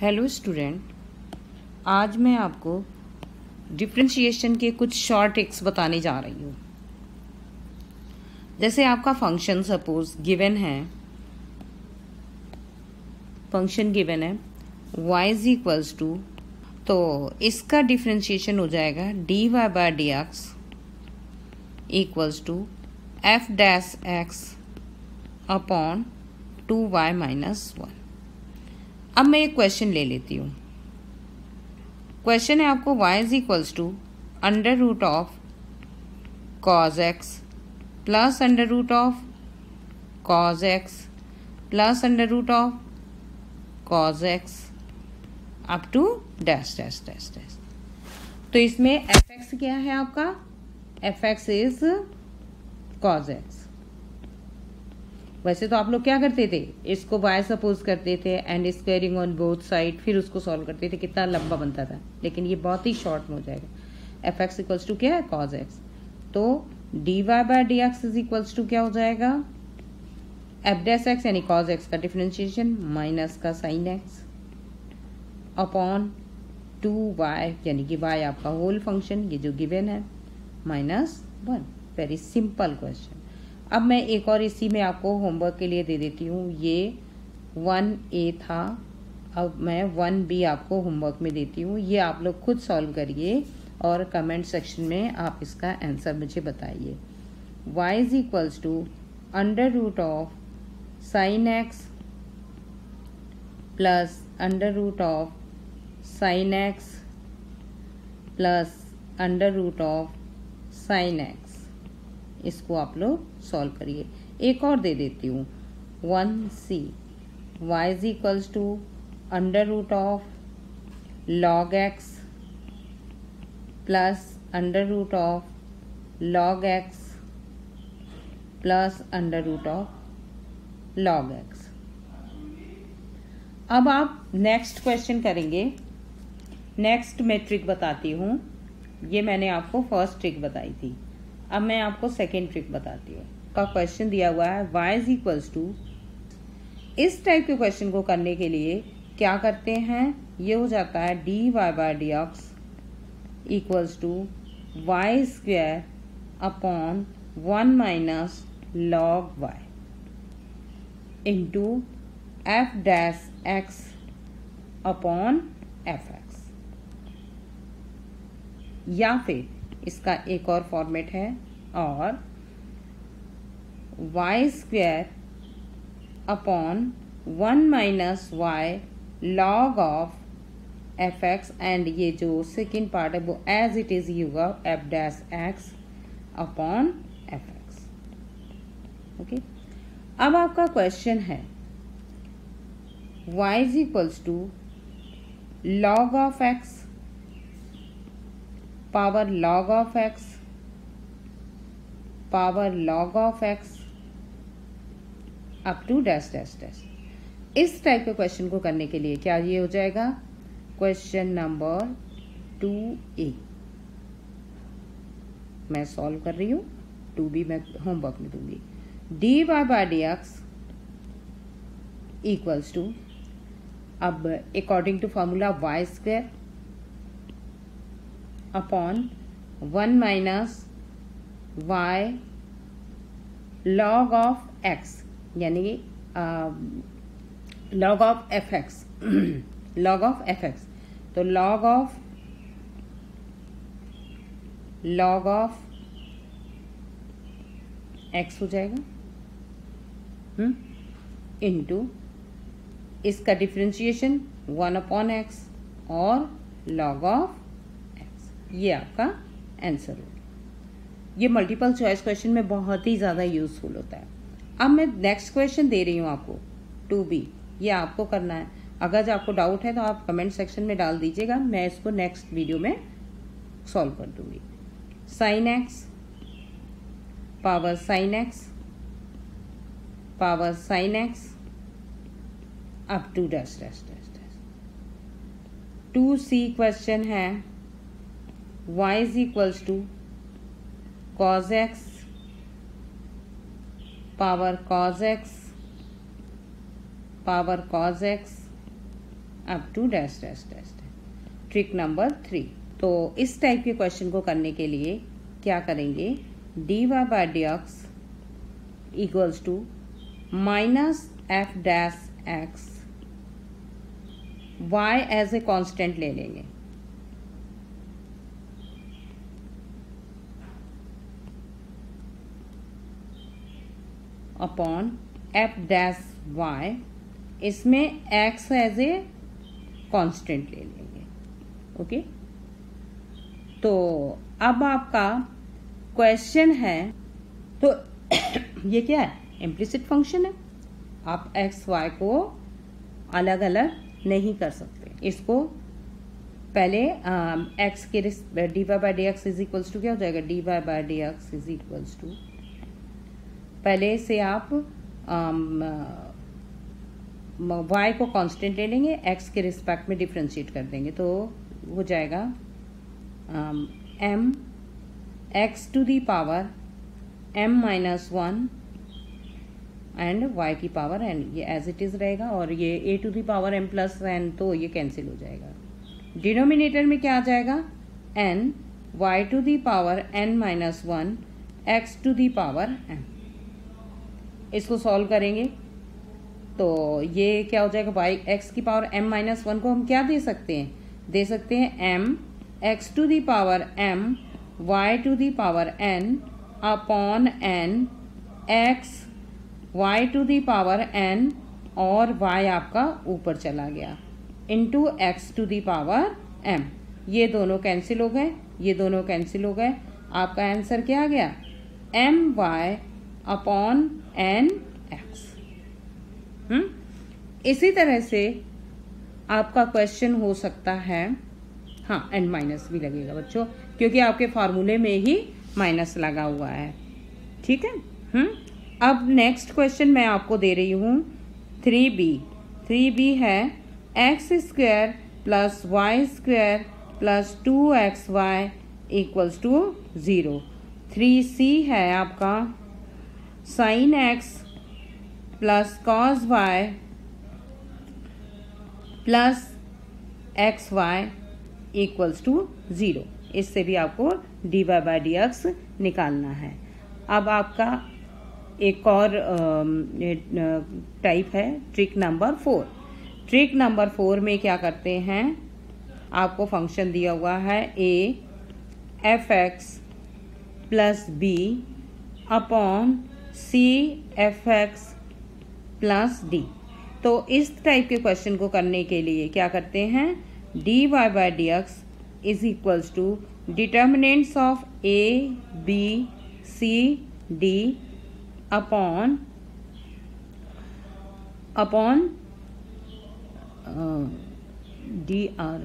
Hello student, आज मैं आपको डिफरेंशिएशन के कुछ शॉर्ट ट्रिक्स बताने जा रही हूँ। जैसे आपका फंक्शन सपोज गिवन है, फंक्शन गिवन है y इज इक्वल्स टू, तो इसका डिफरेंशिएशन हो जाएगा dy by D X equals to F dash X upon 2y minus 1। अब मैं एक क्वेश्चन ले लेती हूँ। क्वेश्चन है आपको y is equals to under root of cos X plus under root of cos X plus under root of cos X up to dash dash dash dash. तो इसमें एफ एक्स क्या है आपका? F X is cos X. वैसे तो आप लोग क्या करते थे, इसको y सपोज करते थे and squaring on both side, फिर उसको सॉल्व करते थे, कितना लंबा बनता था। लेकिन ये बहुत ही शॉर्ट में हो जाएगा। एफ एक्स इक्वल्स टू क्या है? Cos X. तो D Y by D X is equals to क्या हो जाएगा? एफ डैश एक्स यानी कॉज एक्स का डिफरेंशिएशन माइनस का साइन एक्स अपॉन 2y यानी कि y आपका होल फंक्शन, ये जो गिवन है, माइनस 1। Very simple question. अब मैं एक और इसी में आपको होमवर्क के लिए दे देती हूँ। ये 1A था, अब मैं 1B आपको होमवर्क में देती हूँ। ये आप लोग खुद सॉल्व करिए और कमेंट सेक्शन में आप इसका आंसर मुझे बताइए। y is equals to under root of sine X plus under root of sine X plus under root of sine X. इसको आप लोग सॉल्व करिए। एक और दे देती हूँ 1C, y is equals to under root of log X plus under root of log X plus under root of log X. अब आप नेक्स्ट क्वेश्चन करेंगे। नेक्स्ट मैं ट्रिक बताती हूँ। ये मैंने आपको फर्स्ट ट्रिक बताई थी, अब मैं आपको सेकेंड ट्रिक बताती हूँ। का क्वेश्चन दिया हुआ है y इज इक्वल्स टू, इस टाइप के क्वेश्चन को करने के लिए क्या करते हैं, ये हो जाता है dy by D X equals to Y square upon 1 minus log y into F dash X upon F X. या फिर इसका एक और फॉर्मेट है, और Y square upon 1 minus Y log of F X, and ये जो सेकेंड पार्ट है वो एज इट इज ही होगा, F dash X upon F X. Okay, अब आपका क्वेश्चन है y is equals to log of X power log of x power log of x up to dash dash dash. इस type के question को करने के लिए क्या ये हो जाएगा? क्वेश्चन नंबर 2A मैं सॉल्व कर रही हूँ, 2B मैं होमवर्क में दूंगी। dy by D X equals to, अब according to formula Y square upon 1 minus y log of x यानी log of F X log of F X. तो log ऑफ x हो जाएगा इनटू इसका differentiation 1 upon x और log of, ये आपका answer होगा। ये मल्टीपल चॉइस क्वेश्चन में बहुत ही ज़्यादा यूजफुल होता है। अब मैं नेक्स्ट क्वेश्चन दे रही हूँ आपको 2B, ये आपको करना है। अगर आपको डाउट है तो आप कमेंट सेक्शन में डाल दीजिएगा, मैं इसको नेक्स्ट वीडियो में सॉल्व कर दूंगी। Sine X power sine X power sine X up to dash dash dash dash. 2C question है y is equals to cos x power cos x up to dash dash dash. Trick number 3। तो इस type के question को करने के लिए क्या करेंगे, dy by dx equals to minus F dash X, y as a constant ले लेंगे, अपॉन एफ डैश y, इसमें x एज ए कांस्टेंट ले लेंगे। ओके, तो अब आपका क्वेश्चन है, तो ये क्या है, इम्प्लिसिट फंक्शन है, आप एक्स वाई को अलग अलग नहीं कर सकते। इसको पहले एक्स के D Y by D X is equals to क्या हो जाएगा, D Y by D X is equals to, पहले से आप y को कांस्टेंट ले लेंगे, x के रिस्पेक्ट में डिफ्रेंशिएट कर देंगे, तो हो जाएगा m x to the power m minus 1 and y की पावर n, ये एज इट इज रहेगा, और ये a to the power m plus n, तो ये कैंसिल हो जाएगा। डिनोमिनेटर में क्या आ जाएगा, n y to the power n minus 1 x to the power m। इसको सॉल्व करेंगे तो ये क्या हो जाएगा, y x की पावर m माइनस 1 को हम क्या दे सकते हैं, दे सकते हैं m x to the power m y to the power n upon n x y to the power n, और y आपका ऊपर चला गया, into x to the power m। ये दोनों कैंसिल हो गए, ये दोनों कैंसिल हो गए, आपका आंसर क्या आ गया, m y upon n x। इसी तरह से आपका क्वेश्चन हो सकता है, हाँ एंड माइनस भी लगेगा बच्चों, क्योंकि आपके फार्मूले में ही माइनस लगा हुआ है, ठीक है। अब नेक्स्ट क्वेश्चन मैं आपको दे रही हूँ 3b। 3b है X square plus Y square plus 2xy equals to 0। 3c है आपका sine X plus cos Y plus X Y equals to 0। इससे भी आपको D Y by D X निकालना है। अब आपका एक और टाइप है ट्रिक नंबर 4। ट्रिक नंबर 4 में क्या करते हैं, आपको फंक्शन दिया हुआ है a F X plus B upon C F X plus D. तो इस टाइप के क्वेश्चन को करने के लिए क्या करते हैं, D Y by D X is equals to determinants of A B C D upon D R,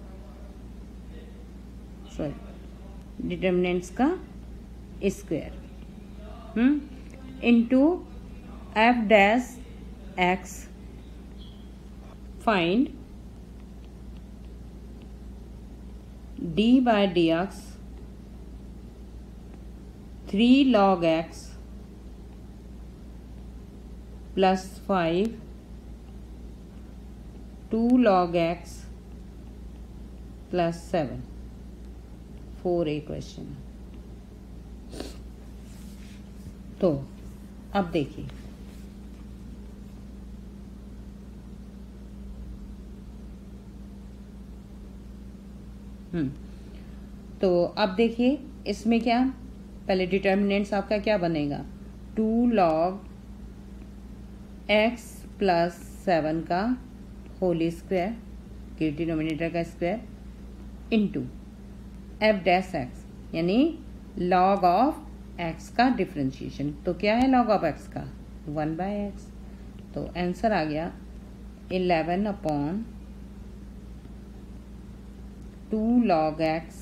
sorry determinants का square into F dash X. Find D by D X 3 log x plus 5 2 log x plus 7। 4a question. तो अब देखिए, तो अब देखिए इसमें क्या, पहले डिटर्मिनेंट्स आपका क्या बनेगा, 2 log x प्लस 7 का होल स्क्वायर के डिनोमिनेटर का square into F dash X, यानी log ऑफ x का डिफ्रेंशिएशन। तो क्या है log ऑफ x का, 1 बाय एक्स। तो आंसर आ गया 11 अपॉन 2 log x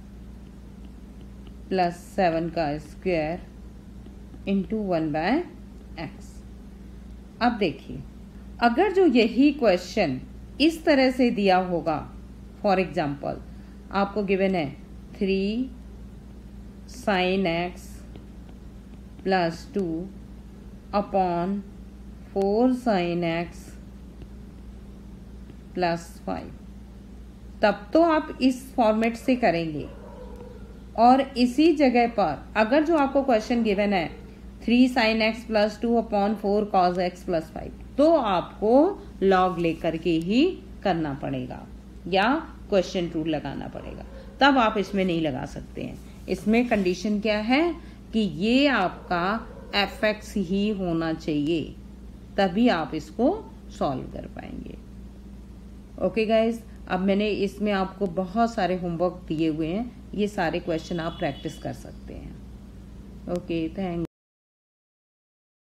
प्लस 7 का स्क्वायर इंटू 1 बाय एक्स। अब देखिए, अगर जो यही क्वेश्चन इस तरह से दिया होगा, फॉर एग्जाम्पल आपको गिवन है 3 sine X plus 2 upon 4 sine X +5, तब तो आप इस फॉर्मेट से करेंगे। और इसी जगह पर अगर जो आपको क्वेश्चन गिवन है 3 sin x + 2/4 cos x + 5, तो आपको लॉग लेकर के ही करना पड़ेगा या क्वेश्चन रूल लगाना पड़ेगा, तब आप इसमें नहीं लगा सकते हैं। इसमें कंडीशन क्या है कि ये आपका fx ही होना चाहिए, तभी आप इसको सॉल्व कर पाएंगे। ओके गाइज, अब मैंने इसमें आपको बहुत सारे होमवर्क दिए हुए हैं, ये सारे क्वेश्चन आप प्रैक्टिस कर सकते हैं। Okay, thank